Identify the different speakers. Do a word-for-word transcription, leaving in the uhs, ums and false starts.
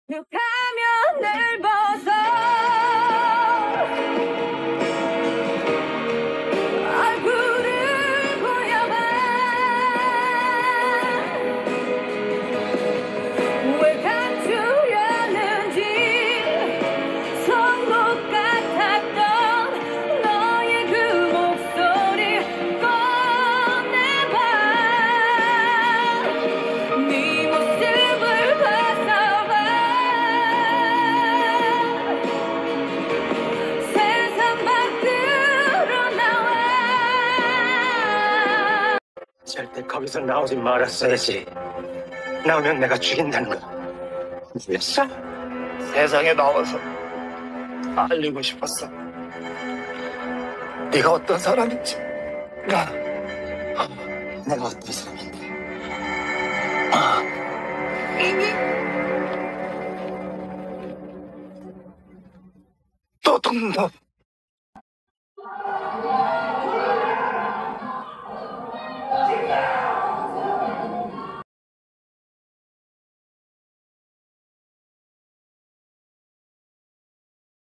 Speaker 1: 가면을 벗어 얼굴을 보여봐. 왜 감추려는지 선곡 같았던 너의 그 목소리 꺼내봐. 네 모습을 벗어봐. 세상 밖으로 나와.
Speaker 2: 절대 거기서 나오지 말았어야지. 나오면 내가 죽인다는 거 뭐였어?
Speaker 3: 세상에 나와서 알리고 싶었어. 네가 어떤 사람인지. 나
Speaker 2: 내가 어떤 사람인데?
Speaker 3: 이미 도둑놈.